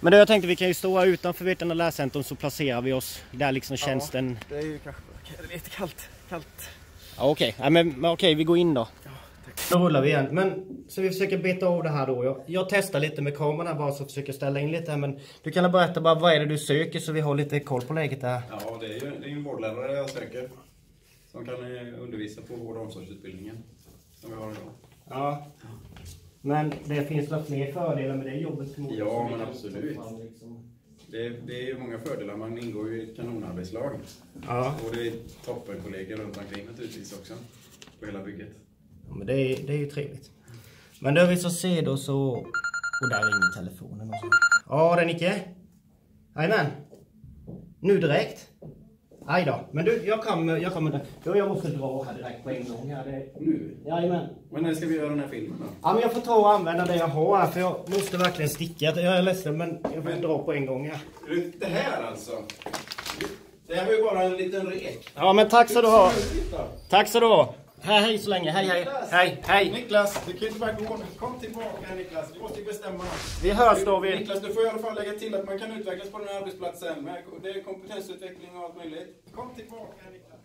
Men då jag tänkte vi kan ju stå här utanför Vetlanda lärcentrum så placerar vi oss där liksom tjänsten. Ja, det är ju kanske lite kallt. Ja, okej. Ja, men okej, vi går in då. Ja, tack. Då rullar vi igen. Men så vi försöker beta av det här då. Jag testar lite med kameran här bara så försöker ställa in lite här. Men du kan berätta bara vad är det du söker så vi har lite koll på läget där. Ja, det är ju en vårdlärare jag söker. Som kan undervisa på vård- och omsorgsutbildningen. Som vi har idag. Ja. Men det finns väl fler fördelar med det jobbet? Ja, men absolut. Det är ju många fördelar. Man ingår ju i ett kanonarbetslag. Ja. Och det är toppenkollegor runt omkring naturligtvis också. På hela bygget. Ja, men det är ju trevligt. Men då vi så ser då så... Och där ringer telefonen och så. Ja, det är Nicke. Jajamän. Nu direkt. Aj då. Men du, jag kommer där. Jo, jag måste dra här direkt på en gång. Här. Nu? Jajamän. Men när ska vi göra den här filmen då? Ja, men jag får ta och använda det jag har här. För jag måste verkligen sticka. Jag är ledsen, men jag får dra på en gång här. Det här alltså? Det här var ju bara en liten rek. Ja, men tack så du ha. Tack så du ha. Hej så länge. Hej. Niklas, du kan ju inte bara gå. Kom tillbaka här, Niklas. Vi måste ju bestämma. Vi hörs då. Niklas, du får i alla fall lägga till att man kan utvecklas på den här arbetsplatsen. Det är kompetensutveckling och allt möjligt. Kom tillbaka här, Niklas.